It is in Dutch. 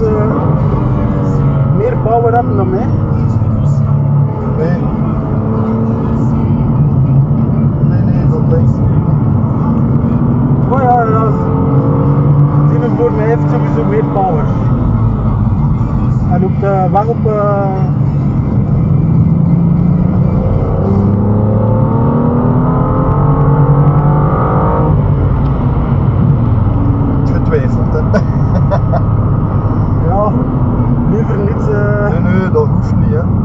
meer power hebben dan mij? Nee. Nee, dat denk ik niet. Oh ja. Die voor mij heeft sowieso meer power. En op de weg op... Getwijfeld, hè. ja, liever niet... Nee, dat hoeft niet, hè.